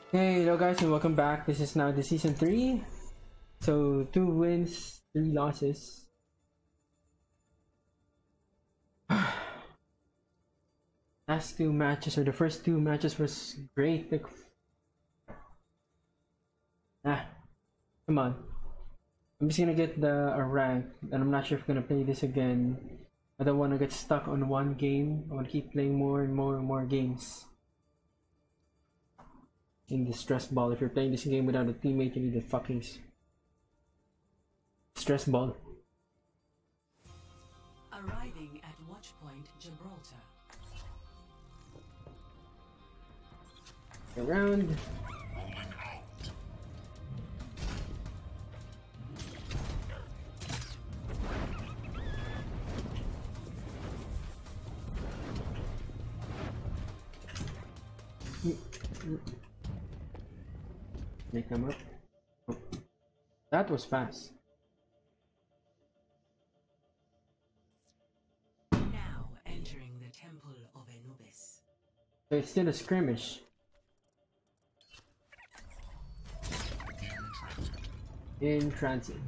Hey, hello guys, and welcome back. This is now the season 3. So 2 wins, 3 losses. Last 2 matches, or the first 2 matches, was great. Like, come on. I'm just gonna get a rank, and I'm not sure if I'm gonna play this again. I don't want to get stuck on one game. I want to keep playing more and more and more games. In the stress ball. If you're playing this game without a teammate, you need a fucking stress ball. Arriving at Watchpoint Gibraltar. Around. Make them up. Oh. That was fast. Now entering the Temple of Anubis. So it's still a skirmish. In transit.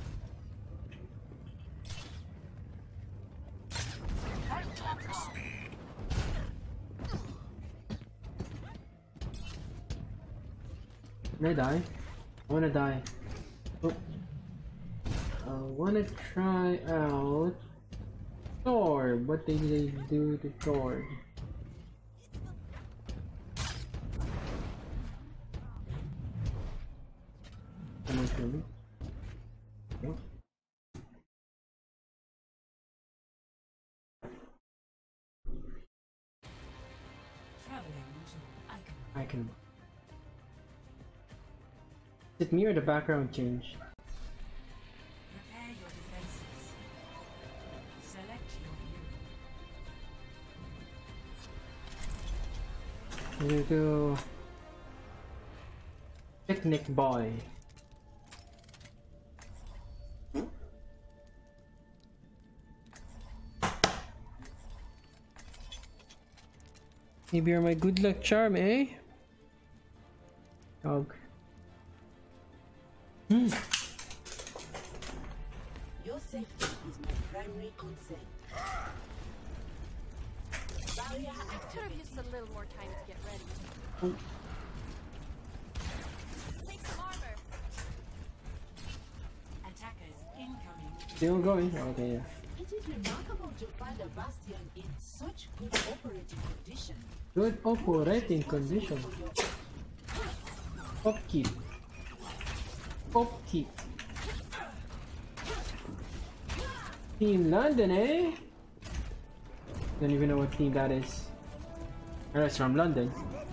Can I die? I wanna die. Oh. I wanna try out Thor. What did they do to Thor? Come on, kill me. Okay. Traveling to Icon. Is it me or the background changed? Prepare your defenses. Select your hero. I'm gonna go Picnic Boy. Maybe you're my good luck charm, eh? Dog. Your safety is my primary concern. Barrier Could have used a little more time to get ready. Oh. Take some armor. Attackers incoming. Still going? Okay, yeah. It is remarkable to find a bastion in such good operating condition. Good operating condition. Upkeep. Upkeep. Team London, eh? Don't even know what team that is. Oh, it's from London.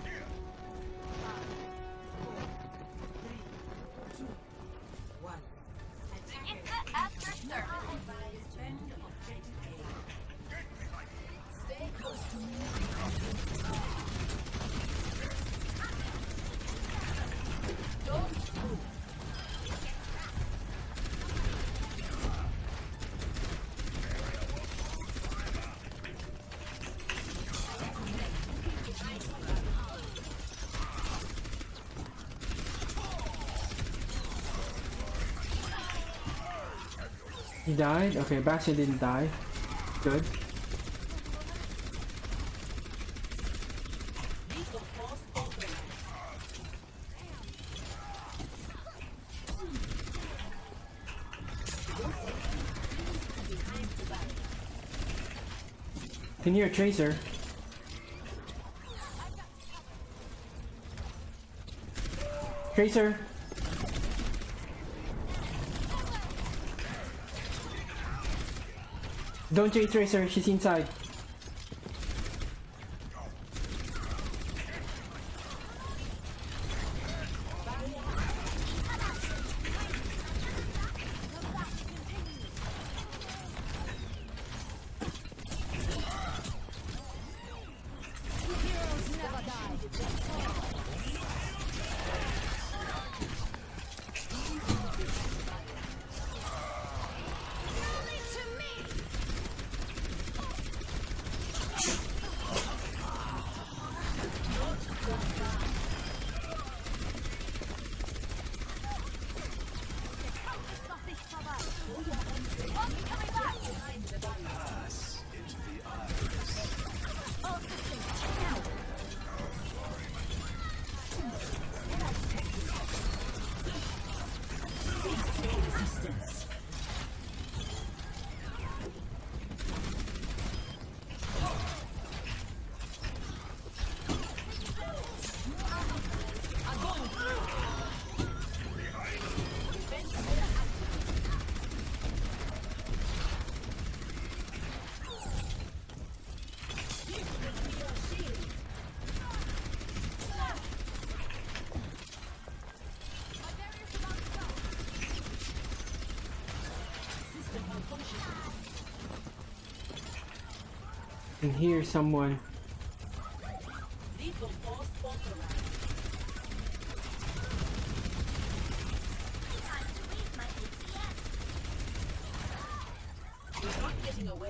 He died? Okay, Bastion didn't die. Good. Can you hear a Tracer? Tracer! Don't chase Tracer, she's inside. can hear someone. Lethal force authorized. We're not getting away.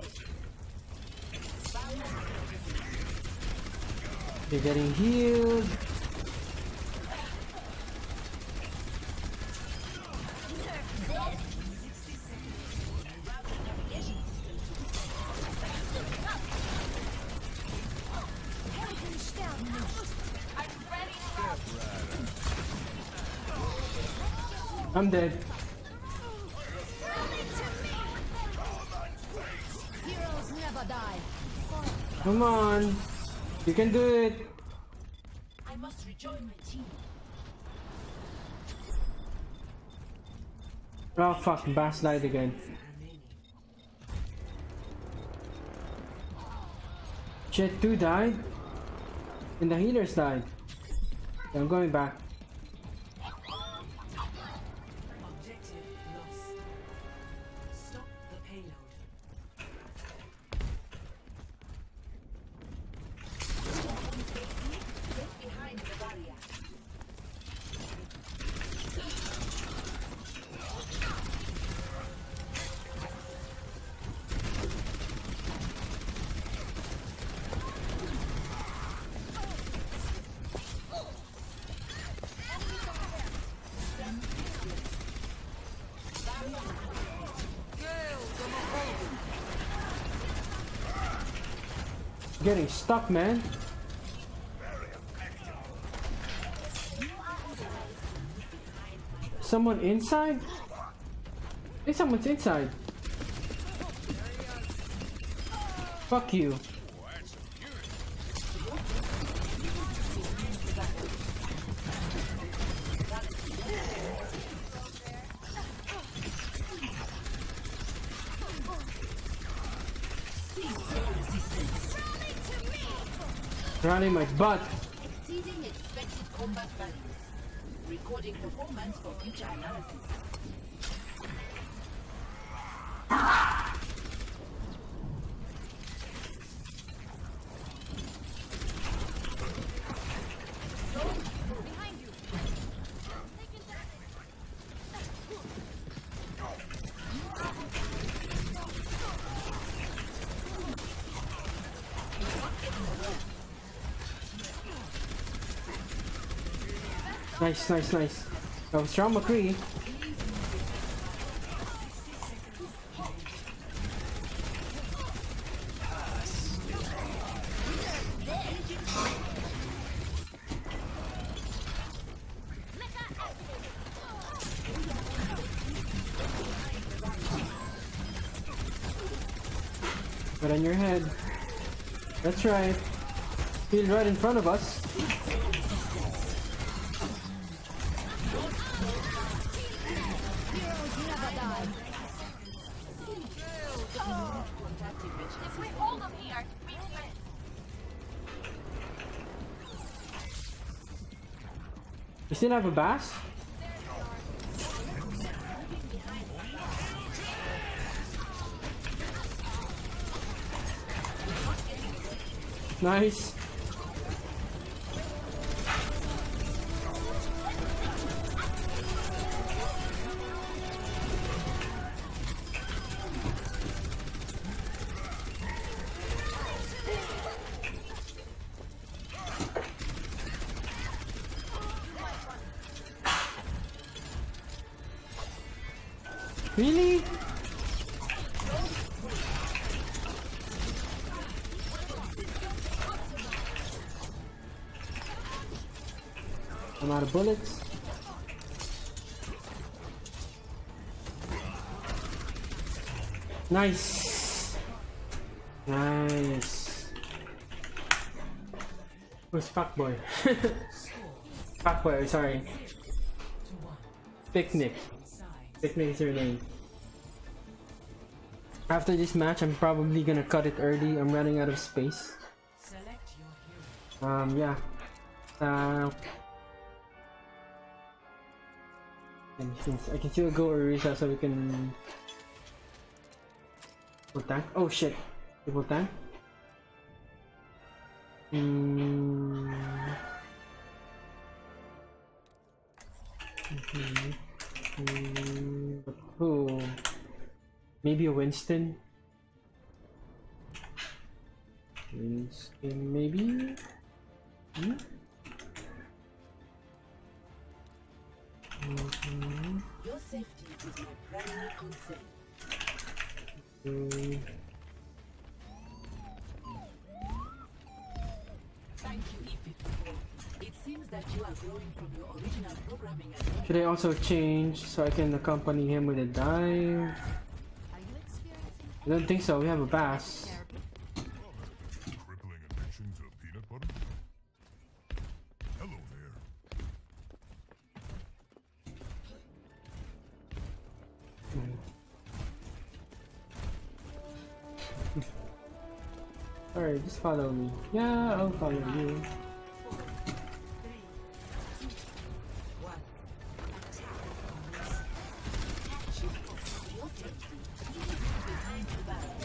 They're getting healed. I'm dead. Heroes never die. Come on. You can do it. I must rejoin my team. Oh fuck, Bass died again. Shit, 2 died. And the healers died. I'm going back. Objective lost. Stop the payload. Get behind the barrier. Getting stuck, man. Someone inside? Hey, someone's inside. Fuck you. Running my butt. Exceeding expected combat values. Recording performance for future analysis. Behind you. Nice, nice, nice. That was Trauma Cree. Put on your head. That's right. He's right in front of us. Heroes never die. If we hold them here, we win. You still have a bass? Nice. Really? I'm out of bullets. Nice. Nice. Who's fuckboy? Fuckboy, sorry. Picnic. Picnic is your name. After this match, I'm probably gonna cut it early. I'm running out of space. Select your hero. Yeah. I can still go Orisa so we can... Full tank? Oh shit. Full tank? Mm. Who? Maybe a Winston? Winston, maybe? Hmm? Your safety is my primary concern. Thank you, E54. It seems that you are growing from your original programming as well. Should I also change so I can accompany him with a dive? Are you experiencing I don't think so. We have a bass. therapy? Crippling addiction to peanut butter? Hello there. Alright, just follow me. Yeah, I'll follow you. 4, 3, 2, 1. Your safety is behind the barrel.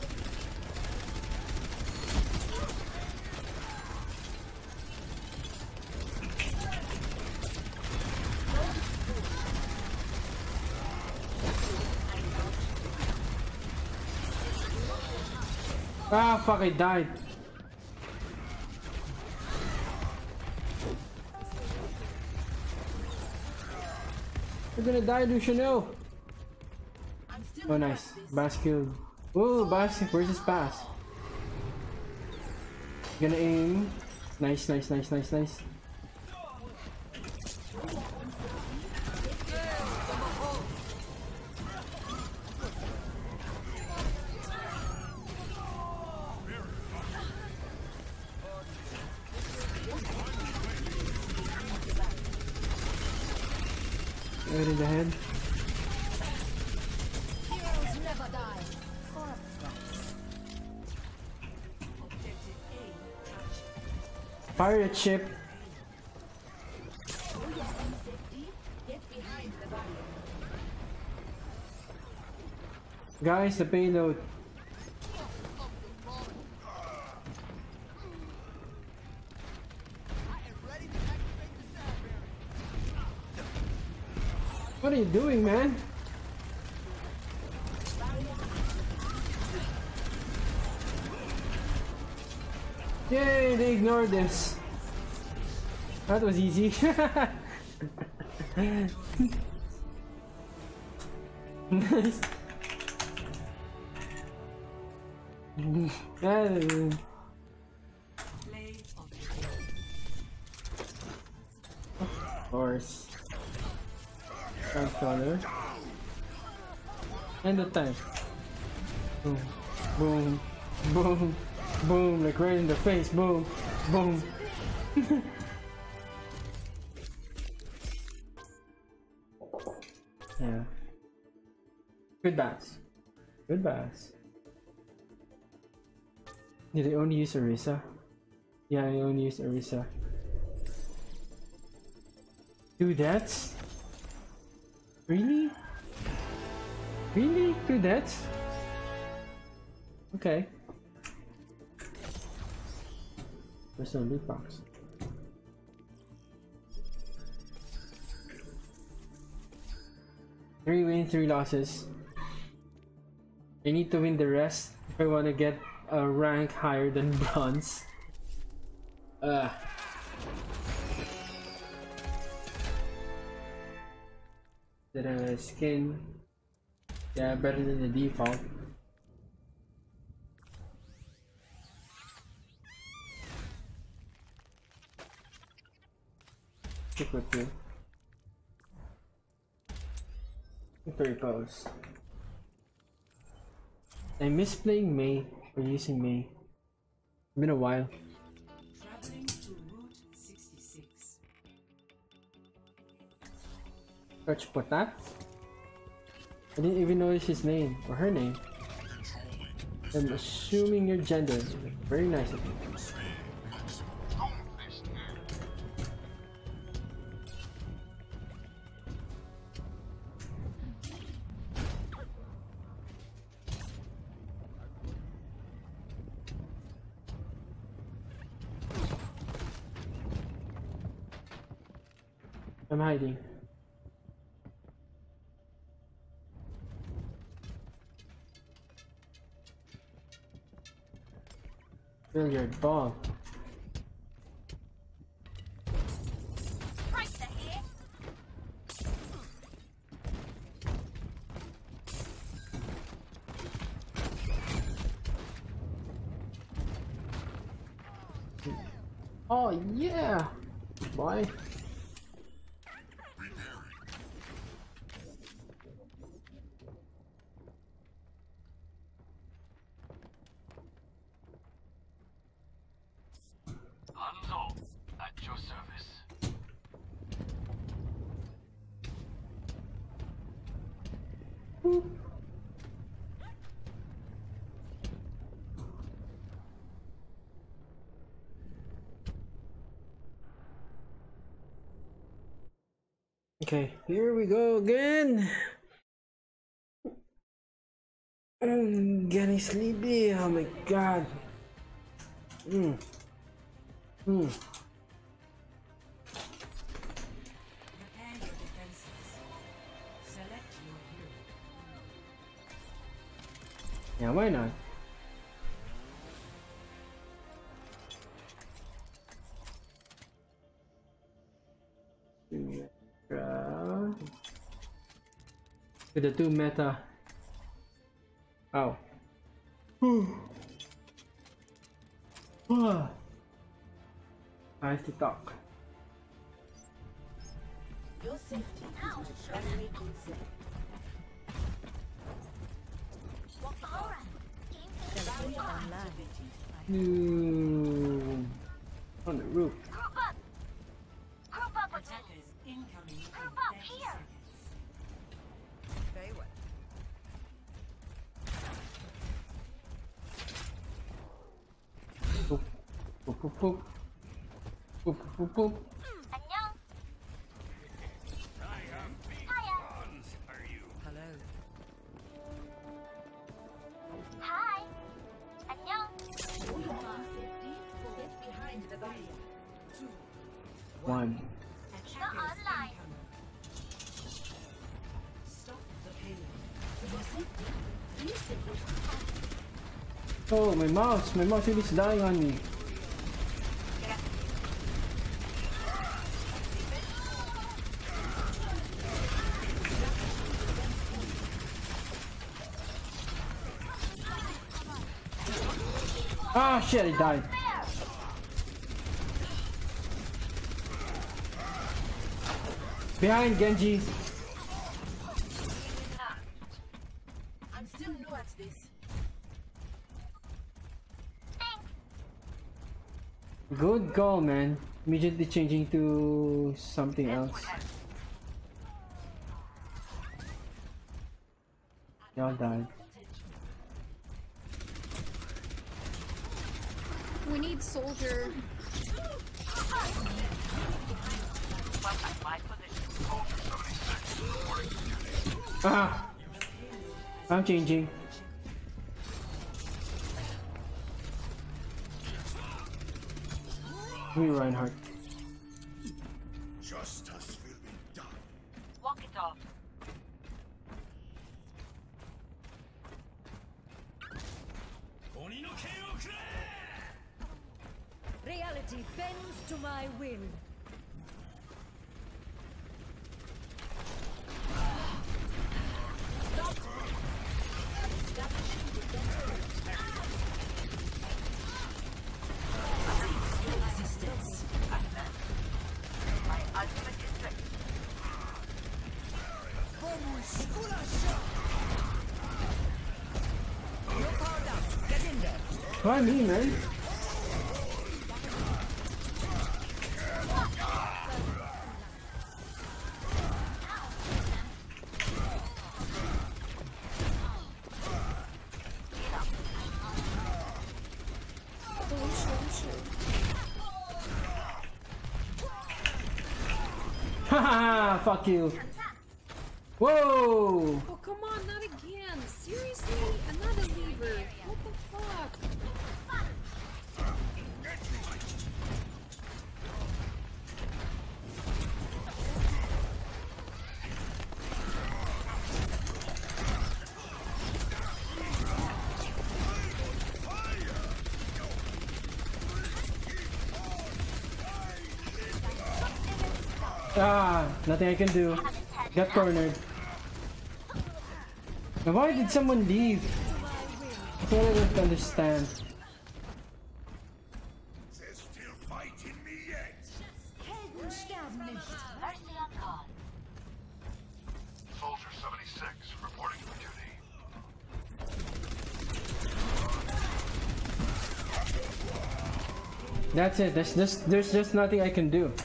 Ah, fuck, I died. We're gonna die, Luciano. I'm still Oh, nice. Bass killed. Oh, Bass. Where's his Bass? Gonna aim. Nice, nice, nice, nice, nice. Right in the head. Heroes never die. For a price. Objective A captured. Pirate ship. For your own safety, get behind the barrier. Guys, the payload. What are you doing, man? Yay, they ignored this. That was easy. Nice. Play of the game. Of course. Time color. And the time. Boom, boom, boom, boom, like right in the face. Boom, boom. Yeah. Good bass. Good bass. Did I only use Orisa? Yeah, I only use Orisa. Two deaths? Really? Really? Two deaths? Okay. There's no loot box. Three wins, 3 losses. I need to win the rest if I want to get a rank higher than bronze. The skin, yeah, better than the default. Stick with you. Victory pose. I miss playing May or using May. It's been a while. Traveling to Route 66. Search Potat? I didn't even notice his name or her name. I'm assuming your gender. Very nice of you. I'm hiding. Feel your ball. Oh yeah, boy. Hanzo, at your service. Okay, here we go again. I'm getting sleepy. Oh my god. Prepare your defenses. Select your hero. Yeah, why not? With the 2 meta. Ow. I have to talk. Your safety is my primary concern. On the roof. Group up! Group up again! Attackers incoming in Group up 30 here! seconds. Very well. Boop. Boop, boop, boop. Boop, boop, boop, boop. 안녕! Hello. Hi! 안녕! Get behind the barrier. 1. Attackers online. incoming. Stop the payload. Oh, my mouse really is dying on me. Ah shit, it died. Behind Genji. I'm still new at this. Good call, man. Immediately changing to something else. Y'all died. We need soldier. Ah! I'm changing. Me, Reinhardt. Justice will be done. Walk it off. Reality bends to my will. Resistance. My ultimate is ready. Why me, man? Haha, fuck you. Whoa! Oh, come on, not again. Seriously? Another lever. What the fuck? Ah, nothing I can do. Got cornered. Now why did someone leave? That's what I don't understand. They're still fighting me yet. Mercy on call. Soldier 76 reporting for duty. That's it. There's just nothing I can do.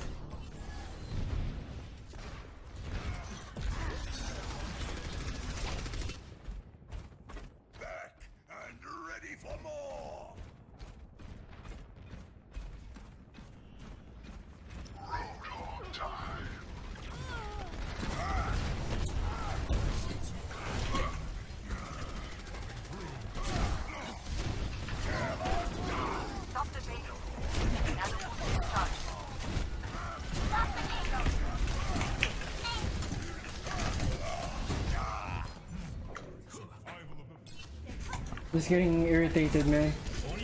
Back and ready for more. Roadhog time. Stop the vehicle. Now the force is charged. Stop the vehicle. Just getting irritated, man.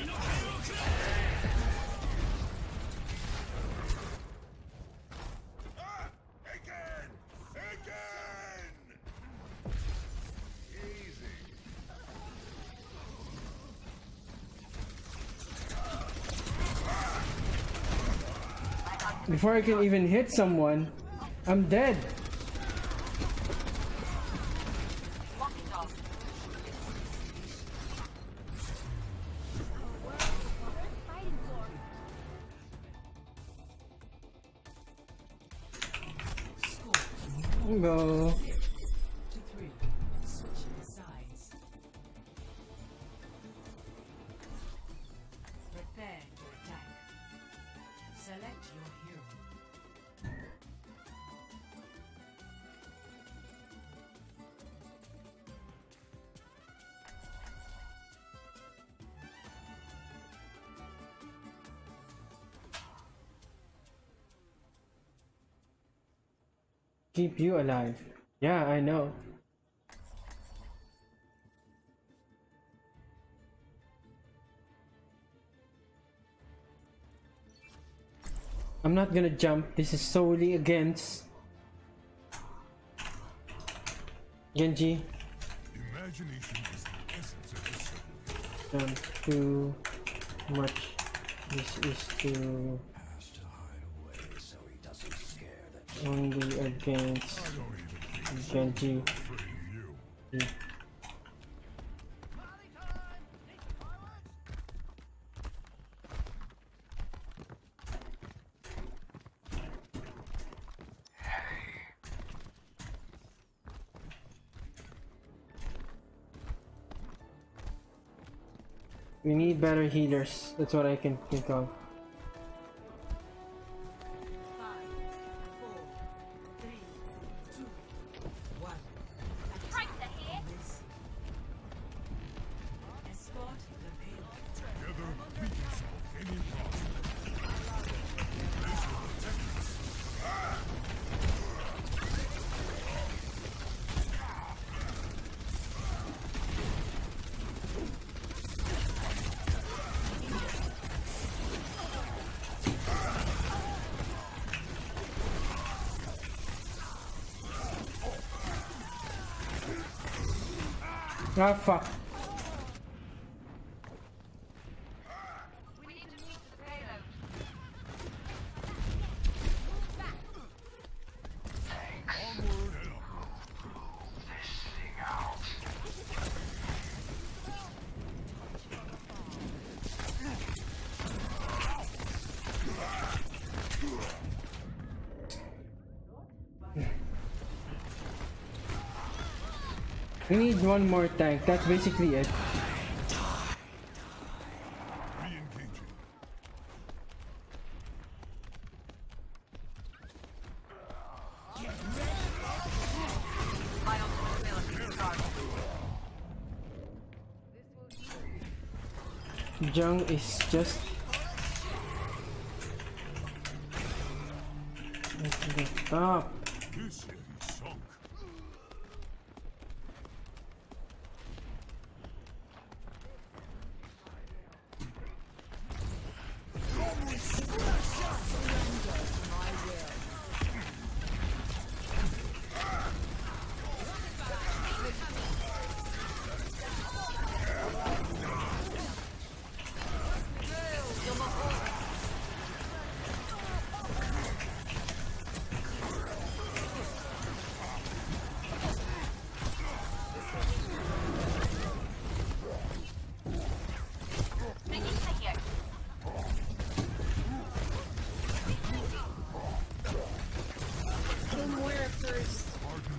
Again! Again! Easy. Before I can even hit someone, I'm dead. Walking dog. Go. To 3. Switching sides. Prepare to attack. Select your hero. Keep you alive. Yeah, I know. I'm not gonna jump. This is solely against Genji. Imagination is the essence of the soul. Done too much. This is too only against Genji. We need better healers. That's what I can think of. 5, 4, 3, 2, 1. Right here. Escort the payload. Together, we can solve any problem. This will protect us. Ah, fuck. We need to move to the payload. Onward and upward. This thing out. We need one more tank. That's basically it. Re-engaging. My ultimate ability is charged. Jung is just stop. This thing sunk. first.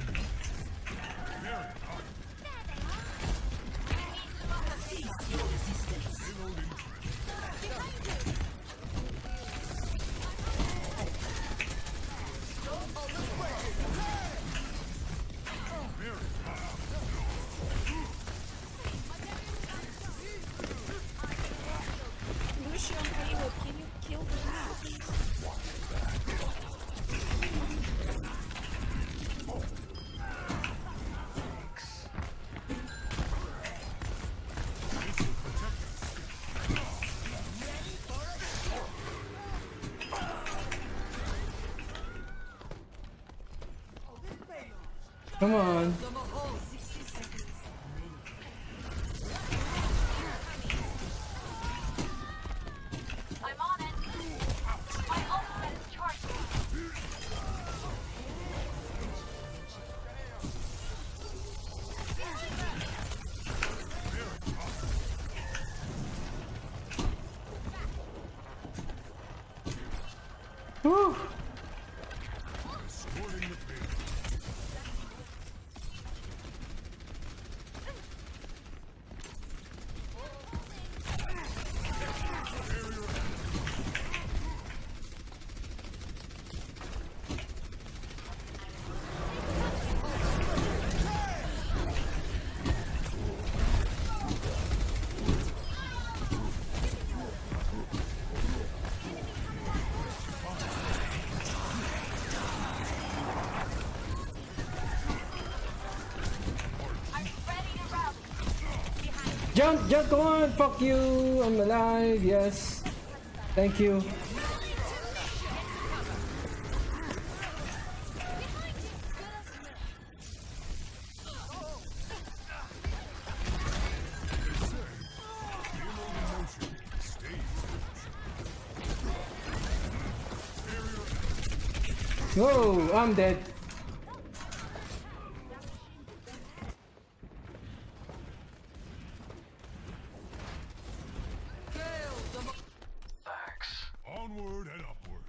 Lucian Payload, can you kill the rat? Come on. I'm on it. My ultimate is charging. Woo. Jump, jump, go on, fuck you, I'm alive, yes. Thank you. Whoa, I'm dead. Onward and upward.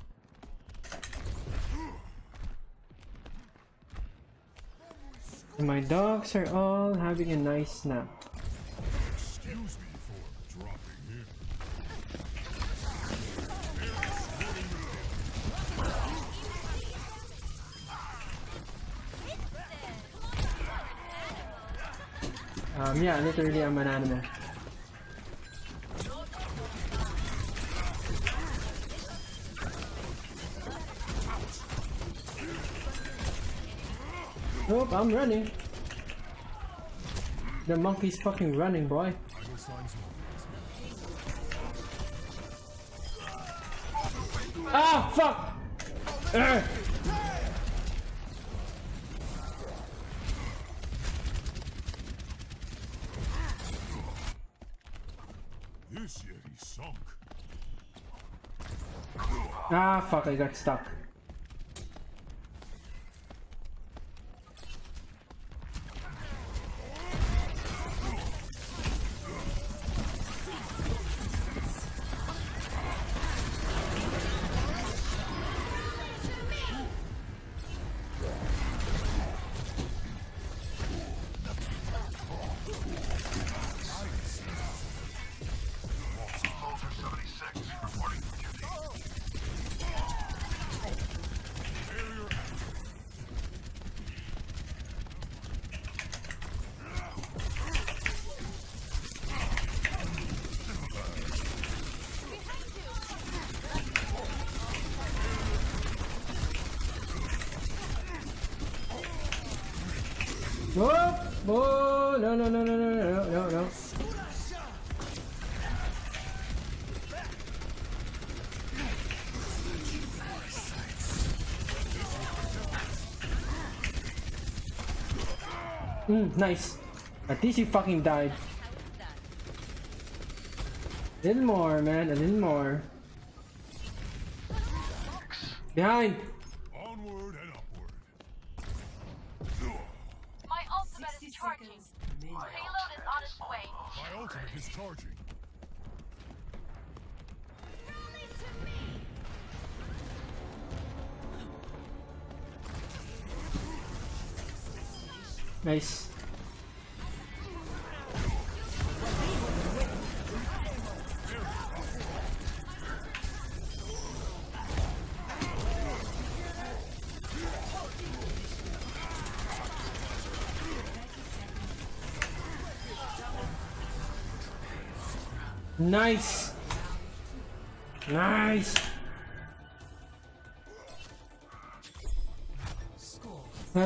My dogs are all having a nice nap. Excuse me for dropping in. Yeah, literally I'm an animal. Nope, I'm running. The monkey's fucking running, boy. Ah, fuck! Urgh. This Yeti sunk. Ah, fuck, I got stuck. Whoa! Oh, no, no, no, no, no, no, no, no. Nice. At least you fucking died. A little more, man. A little more. Behind. Onward and upward. My ultimate is charging. Payload is on its way. My ultimate is charging. Nice. Nice. Nice. Score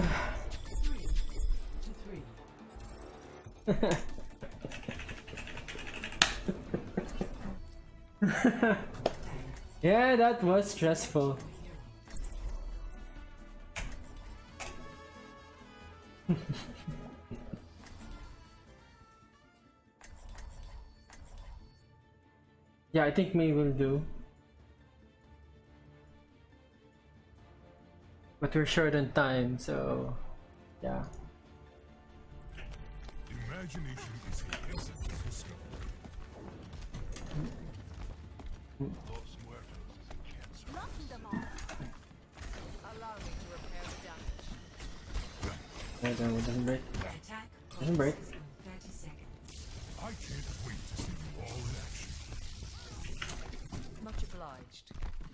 3-3. Yeah, that was stressful. Yeah, I think May will do. But we're short on time, so yeah. Imagination is the essence of discovery. Los Muertos is a cancer. Allow me to repair the damage. It doesn't break. Attack Doesn't break. commences in 30 seconds. I can't wait to see you all in action. Much obliged.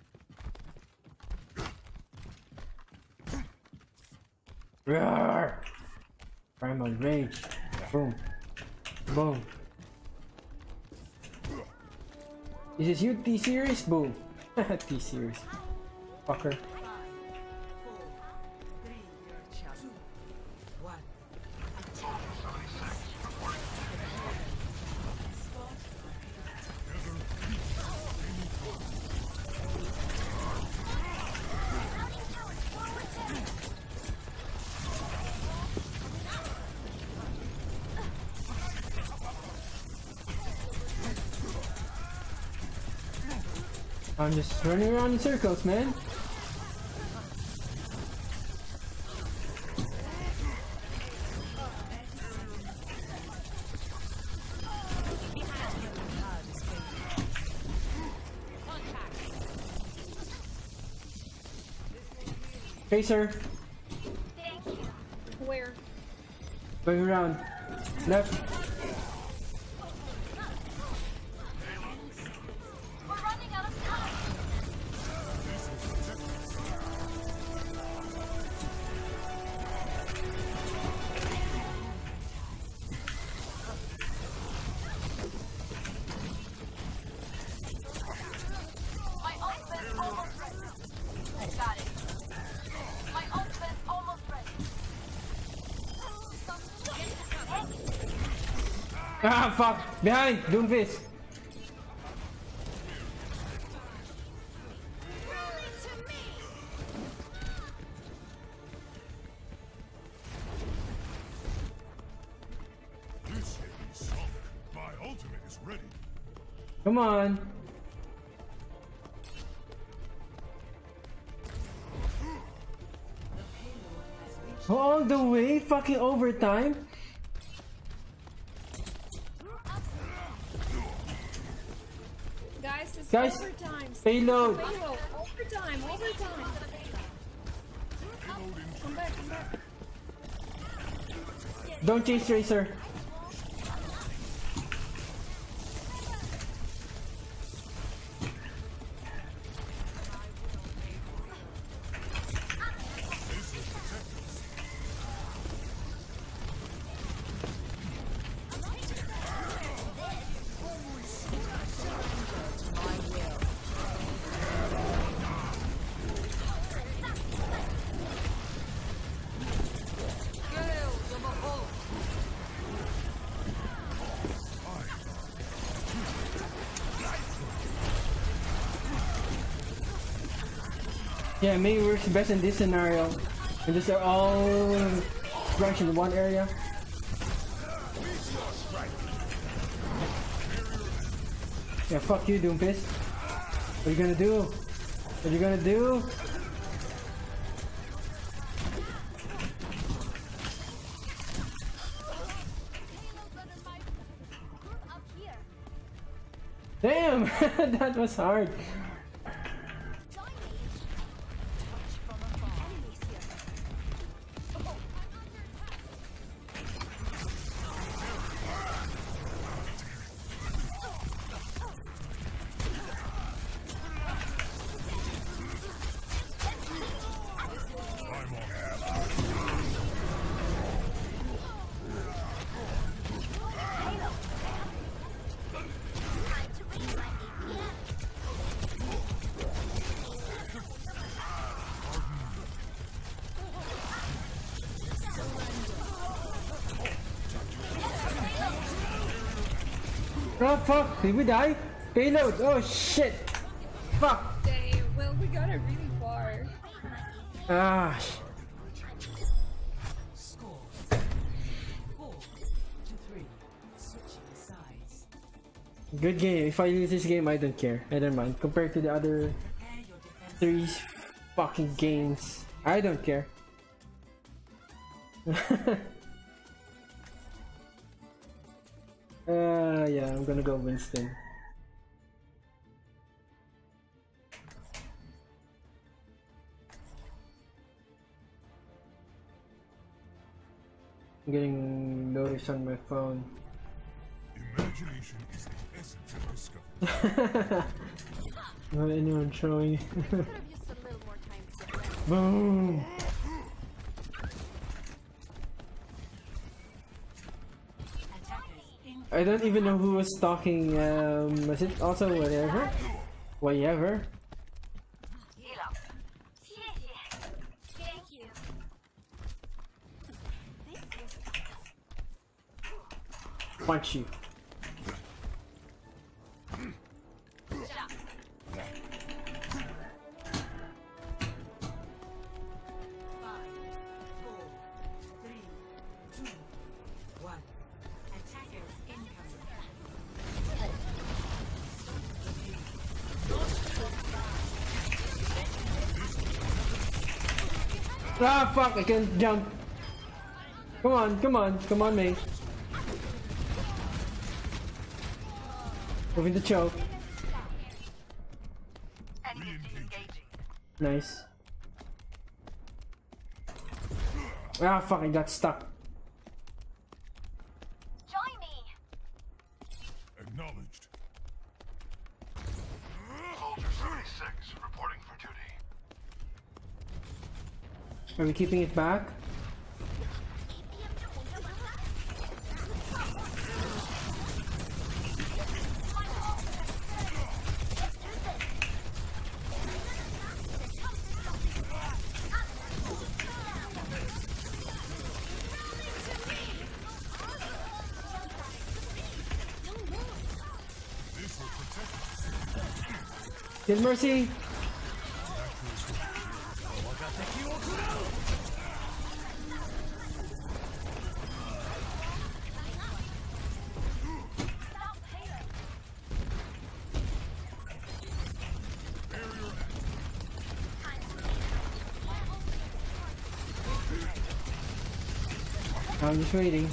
Roar! Primal rage. Boom. Boom. Is this you, T-Series? Boom. T-Series. Fucker. 5, 4, 3, 2, 1. I'm just running around in circles, man. Tracer, Where? going around. Left. We're running out of time. My ultimate's almost ready. Got it. My ultimate's almost ready. Ah, fuck! Behind! Doomfist! This hit is solid. My ultimate is ready. Come on! All the way? Fucking overtime? Guys, it's Guys, overtime. payload. Payload. Overtime. Overtime. Come back. Come back. Don't chase Tracer. Yeah, maybe works best in this scenario. And just they're all rushed in one area. Yeah, fuck you, Doomfist. What are you gonna do? What are you gonna do? Damn! That was hard. Oh fuck! Did we die? Payload! Oh shit! Fuck! Damn, well, we got it really far. Ah. Score 4-3. Switching sides. Good game. If I lose this game, I don't care. I don't mind. Compared to the other Prepare your defense. 3 fucking games, I don't care. Yeah, I'm gonna go Winston. I'm getting notice on my phone. Imagination is the essence of discovery. Not anyone showing. Could have used a little more time to get ready. Boom! Attackers in. I don't even know who was talking. Was it also whatever? Whatever. Heal up. Thank you. Punch you. Ah fuck! I can't jump. Come on, come on, come on, mate. Moving the choke. Enemy engaging. Nice. Ah fuck! I got stuck. Join me. Acknowledged. Soldier 76 reporting for duty. Are we keeping it back? Get mercy! I'm just waiting.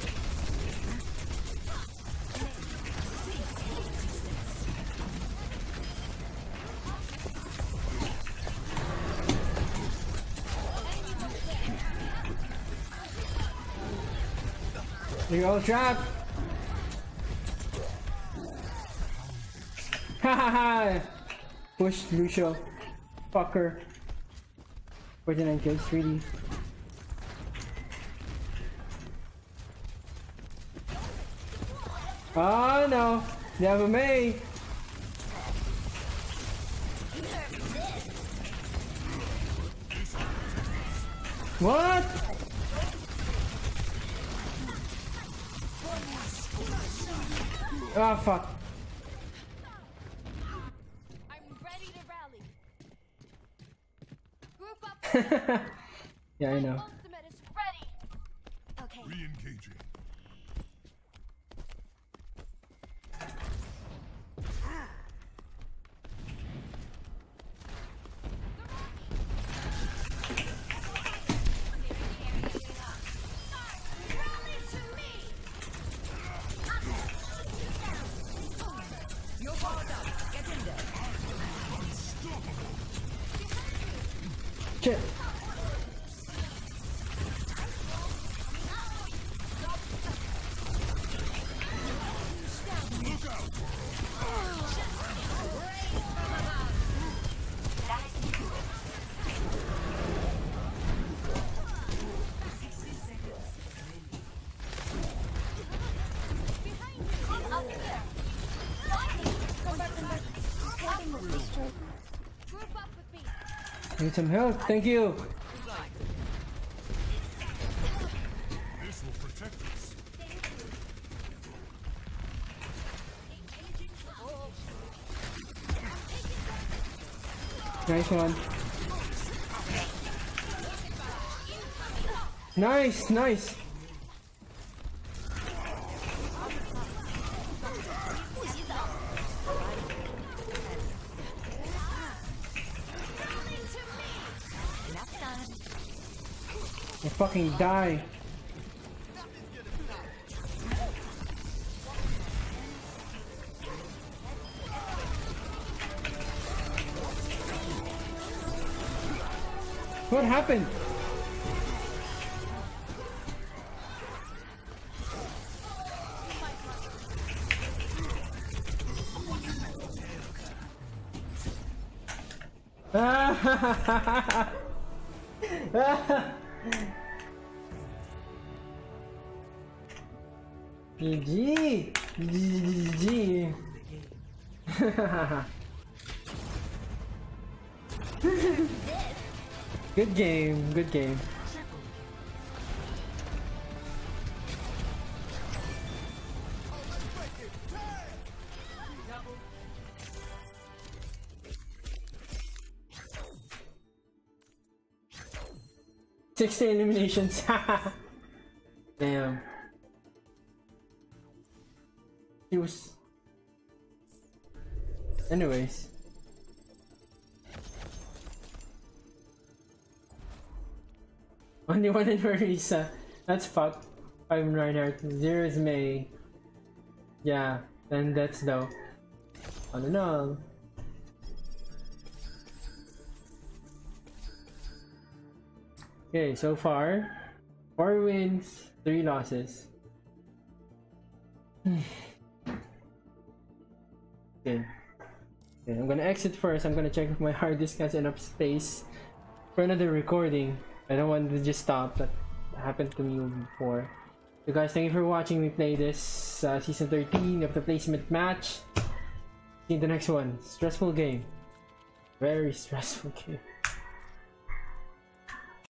You're all trapped! Ha ha ha! Push Lucio. Fucker. 49 kills, 3D. Oh no! They have a May! What? Ah fuck. I'm ready to rally. Group up. Yeah, I know. Ultimate is ready. Okay. Re-engaging. Shit. Group up with me. Need some help, thank you. This will protect us. Nice one. Nice, nice. I fucking die. What happened? GG! GG! Good game, good game. Sixty eliminations. Damn. He was. Anyways. Only one in Marisa. That's fucked. 5 Reinhardt. 0 is May. Yeah, then that's though. All in all. Okay, so far 4 wins, 3 losses. Okay. Okay, I'm gonna exit first. I'm gonna check if my hard disk has enough space for another recording. I don't want to just stop. That happened to me before. So guys, thank you for watching me play this season 13 of the placement match. See you in the next one. Stressful game. Very stressful game.